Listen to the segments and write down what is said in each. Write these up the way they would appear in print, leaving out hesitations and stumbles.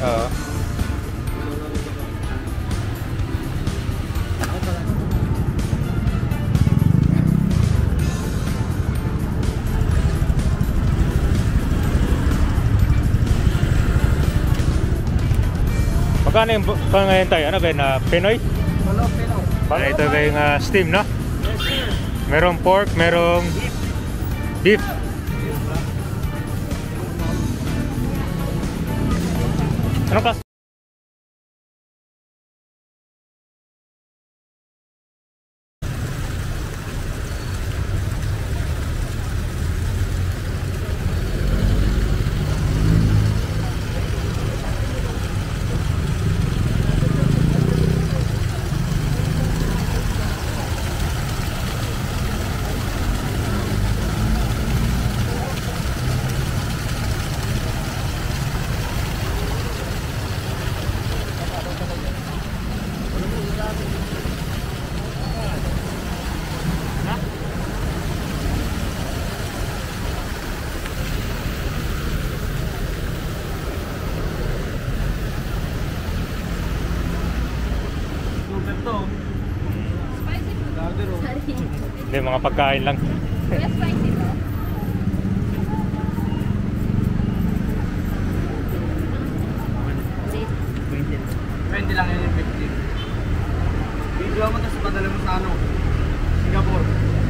Oo. Magkano yung ngayon tayo? Ano ba yun? Pinoy? Wala, Pinoy. Ito ba yung steam, no? Yes, sir. Merong pork, merong beef. Anong class? Hindi, mga pagkain lang. Kuya, spicy to? 20 lang yun yung 50. Video mo tapos padala mo sa ano? Singapore.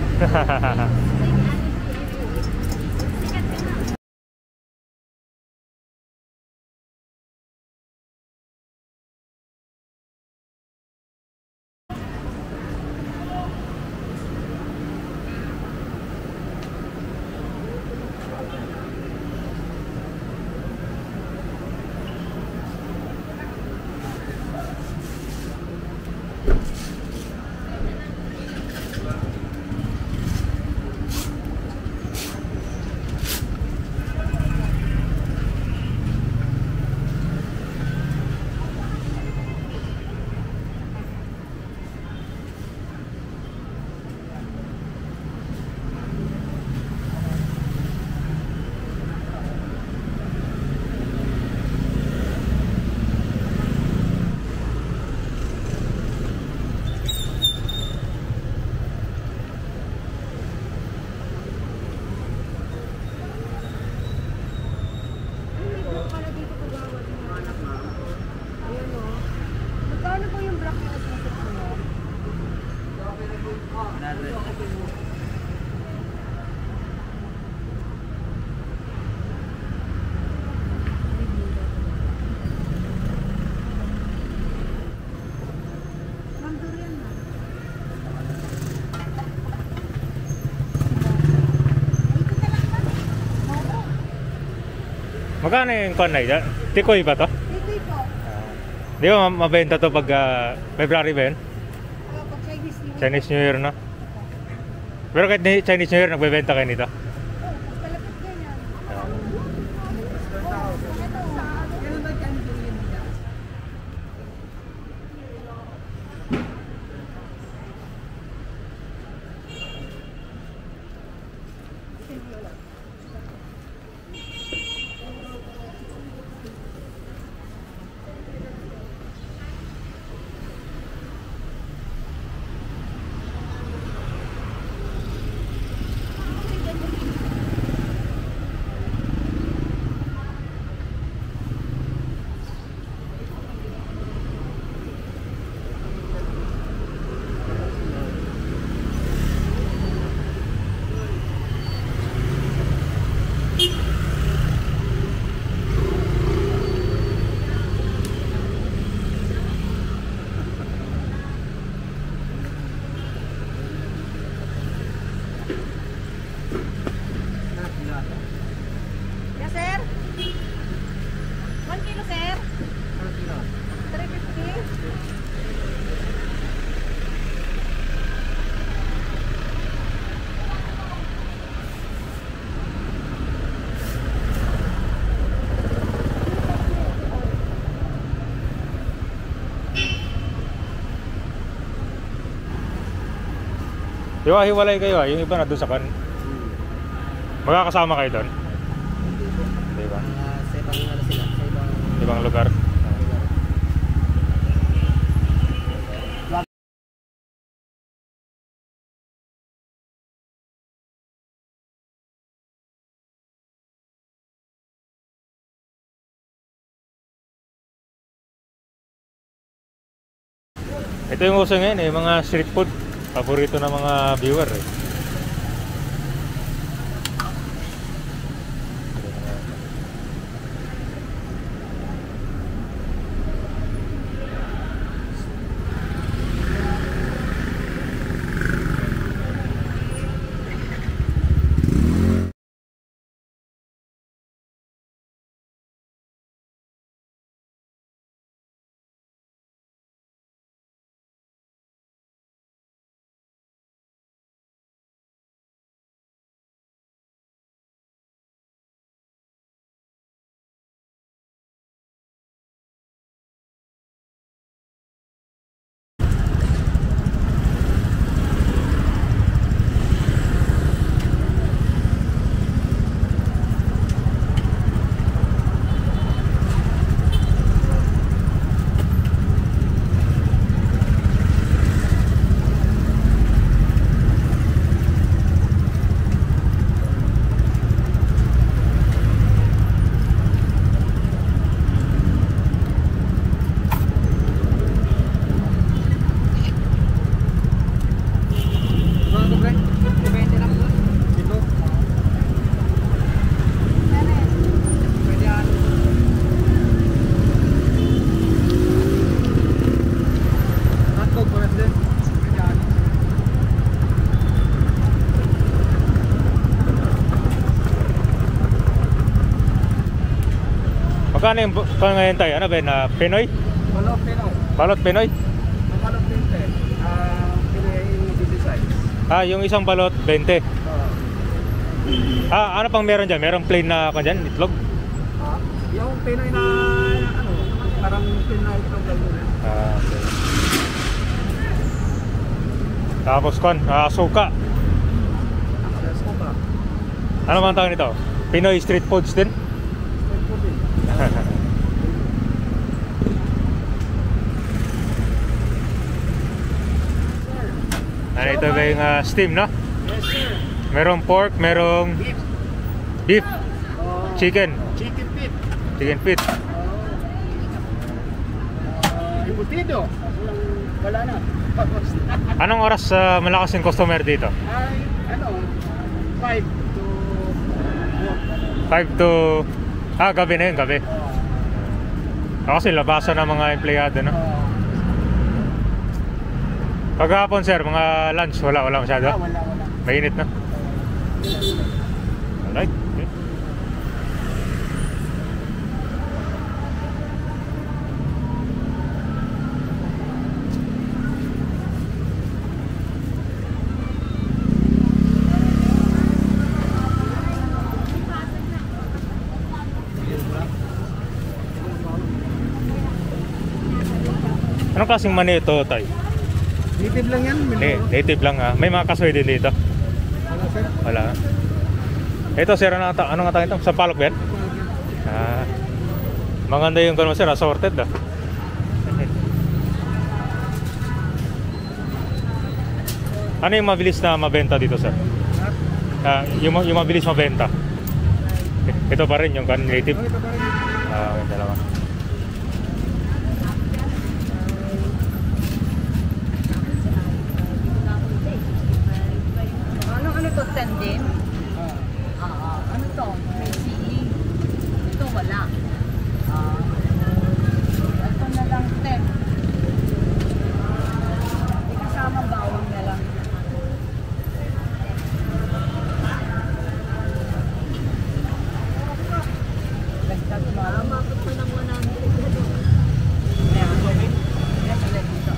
Magkano yung konay? Tikoy ba to? Tikoy po. Di ba mabenta to pag February ba yun? Pag Chinese New Year. Chinese New Year, no? Pero kahit Chinese New Year, nagbebenta kayo nito? Palapit ganyan. Yes, sir. 1 kilo, sir. 350. Hiwa-hiwalay kayo yung iba na doon sa kan. Magkakasama kayo doon? Di ba? Sa ibang ano sila, sa ibang lugar. Ito yung uso ngayon eh, mga street food. Paborito ng mga viewer eh. Magkano yung ngayon tayo? Ano ba yun? Pinoy? Balot Pinoy. Balot Pinoy? Balot 20. Pinoy design. Yung isang balot 20. Ano pang meron dyan? Merong plain na dyan, itlog? Yung Pinoy na ano, parang Pinoy itlog lang yun. Okay. Tapos suka. Suka. Ano bang tawag nito? Pinoy street foods din? Street food din. Ano ito ba yung steam, no? Yes sir. Merong pork, merong beef, chicken Chicken feet. feet. Embutido. Wala na. Anong oras malakas yung customer dito? Ay, ano, 5 to 5 to... gabi na yun, gabi. Kasi labasan ng mga empleyado, no? Kagahapon sir, mga lunch, wala masyado? wala. Mainit na. Alright. Okay. Anong klaseng mani ito, Tay? Native lang yan. Native lang ha. May mga kasoy din dito. Wala sir. Wala. Ito sir, ano nga tawag ito? Sampalok ba yan? Maganda yung ganun sir, assorted ah. Ano yung mabilis na mabenta dito sir? Yung mabilis mabenta. Ito pa rin yung native. Ito pa rin. May dalawa. Ano to, tandem? Ano to? May CE. Ito wala. Ito na lang 10. May kasama bawang na lang. Dagdag mo. Makot pa ng 100. Meron ko rin. Dito.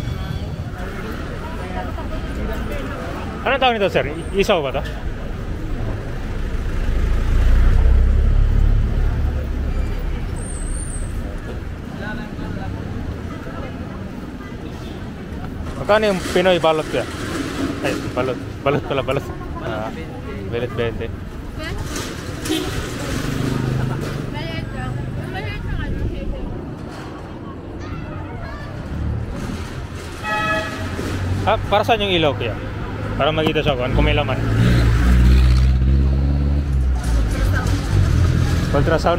Anong tawag nito sir? Isaw ba ito? Magkano yung Pinoy balot kaya? Ay, balot pala. Balot 20. Para saan yung ilaw kaya? Para makita siya kung may laman. Ultrasound.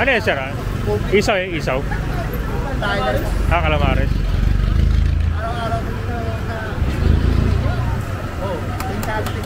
Ano yan, sir? Isaw eh, isaw. Thailand. Calamares. Araw-araw dito na... Oh, fantastic.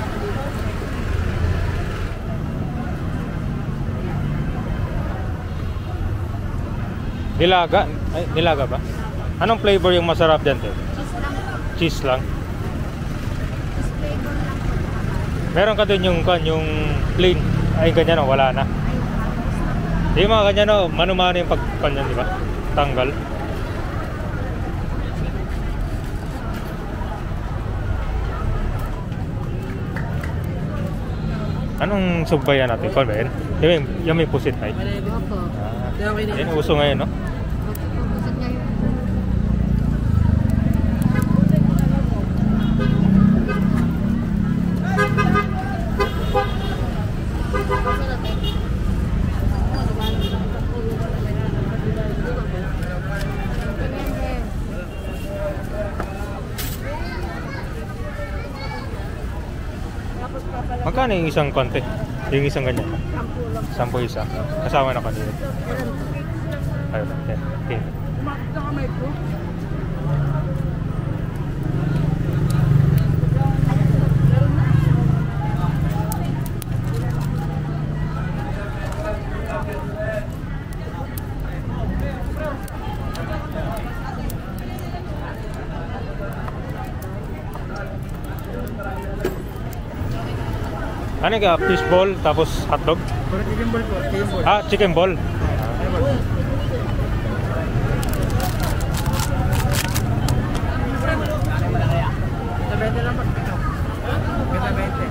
Nilaga? Ay, nilaga ba? Anong flavor yung masarap dyan, sir? Cheese lang. Cheese lang. Cheese flavor lang po. Meron ka dun yung plain. Ay, ganyan o, wala na. Ay, Yung mga ganyan o, mano-mano yung pagpanyan, di ba? Tanggal. Anong subbayan natin? Kung ba yun? Yung may pusit ay. opo. Yan uso ngayon, no? Opo, gusto niya yung... Magkano yung isang konti? Yung isang ganyan? 10 isa. Kasama na kanina. Ayun, okay. Umakit na kamay ko. Ano ka? Fish ball, tapos hotdog? Chicken ball po, chicken ball. Ah, chicken ball. Benta lang po. Benta.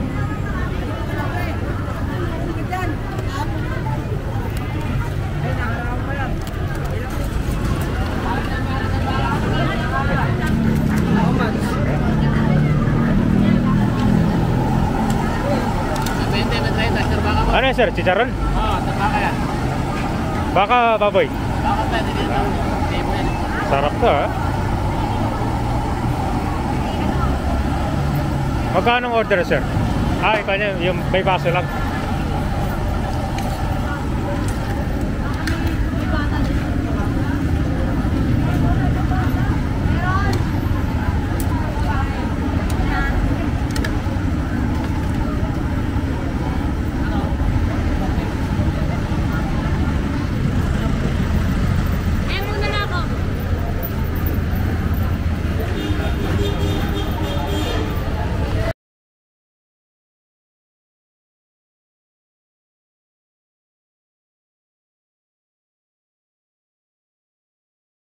Ano yan, sir? Chicharon? Oo, tabaka yan. Baka baboy? Baka pwede dito. Table yan. Sarap to, ha? Magkano order, sir? Ah, ikaw niya, yung may baso lang.